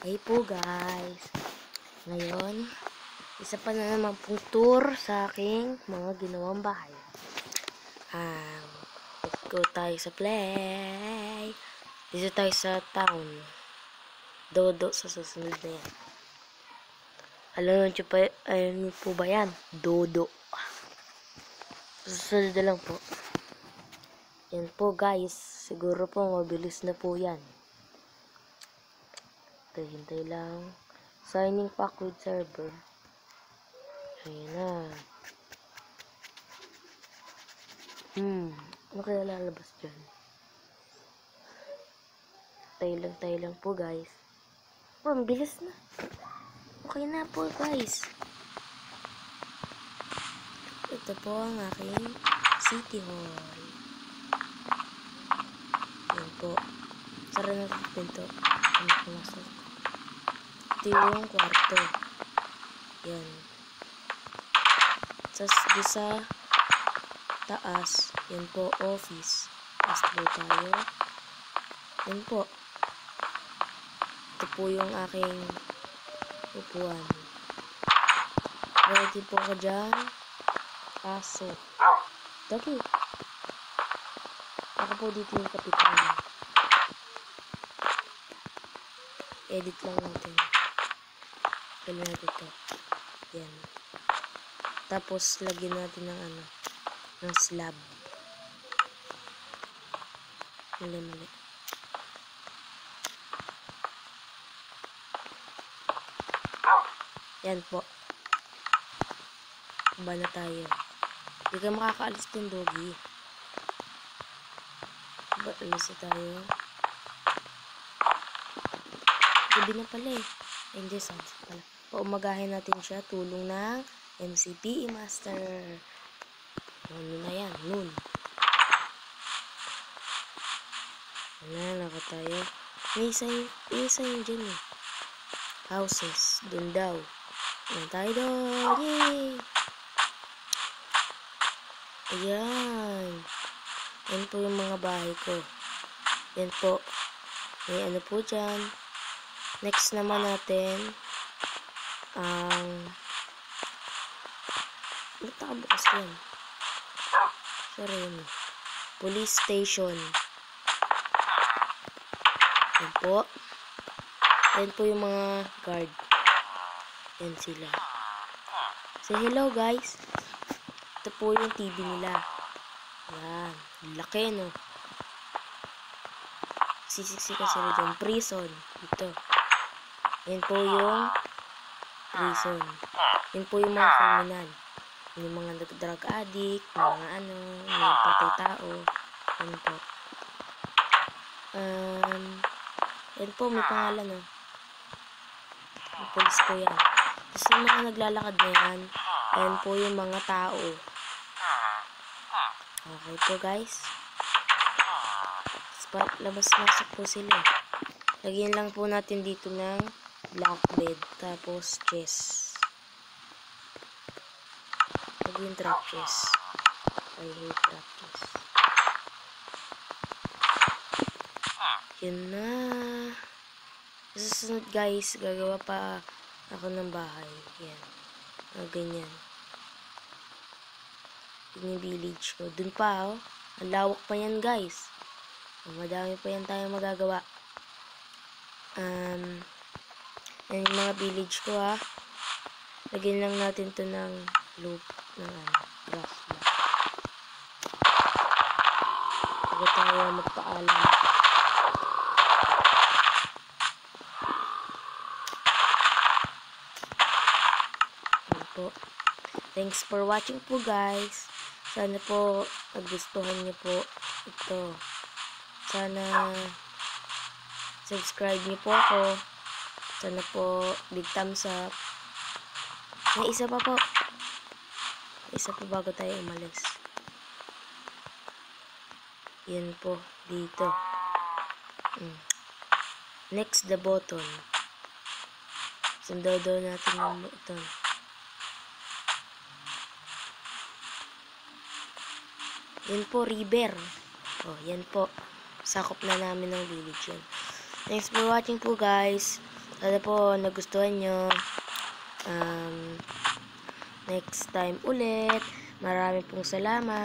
Hey po guys, ngayon, isa pa na naman pong tour sa aking mga ginawang bahay. Let's go tayo sa play. Dito tayo sa town. Dodo sa susunod na yan. Alam niyo po ba yan? Dodo. Susunod na lang po. Yan po guys, siguro po mabilis na po yan. Hintay lang. Signing pack with server. Ayan na. Ano kaya lalabas dyan? Tayo lang po guys. Oh, ang bilis na. Okay na po guys. Ito po ang aking City Hall. Ayan po. Sara na ang pinto. Ano pumasok? Ito yung kwarto. Yan. Sa taas, yan po, office. Taas po tayo. Yan po. Ito po yung aking upuan. Ready po ako dyan. Kaso. Dagi. Ako po dito yung kapitan. Edit lang natin. Galing natin ito. Yan. Tapos, lagyan natin ng slab. Mali. Yan po. Ba na tayo. Hindi ka makakaalis din, doggy. Alis na tayo. Gabi na pala eh. Hindi, sunset pala. Paumagahin natin siya. Tulong ng MCPE Master. Ano na yan? Noon. Naka tayo. May isa yun dyan eh. Houses. Doon daw. Ayan tayo doon. Yay! Ayan. Yan po yung mga bahay ko. Yan po. May ano po dyan. Next naman natin nakabukas yan. Sorry yun. Police station. Yan po. Yan po yung mga guard. Yan sila. Say hello guys. Ito po yung TV nila. Yan. Laki no. Sisiksikan sila dyan. Prison. Ito. Yan po yung prison. Yan po yung mga criminal. Yung mga drug addict, mga patay tao. Yan po. Yan po, may pangalan oh. May police po yan. Tapos yung mga naglalakad na yan, yan po yung mga tao. Okay po guys. Labas-masok po sila. Lagyan lang po natin dito ng black bed. Tapos chest. Lagyan trap chest. I hate trap chest. Yun na. Susunod guys, gagawa pa ako ng bahay. Yan. Ganyan. Yun yung village ko. Dun pa oh. Ang lawak pa yan guys. Madami pa yan tayo magagawa. Yan yung mga village ko ha. Lagyan lang natin to ng loop ng grass block. Bago tayo magpaalam. Yan po. Thanks for watching po guys. Sana po nagustuhan niyo po ito. Sana subscribe niyo po ako. Sana po big thumbs up. May isa pa po. Isa po bago tayo umalis. Yan po. Dito. Next the button. Sundaw daw natin yung button. Yan po, river. Oh, yan po. Sakop na namin ng village yun. Thanks for watching po guys. Sana po nagustuhan nyo. Next time ulit. Marami pong salamat.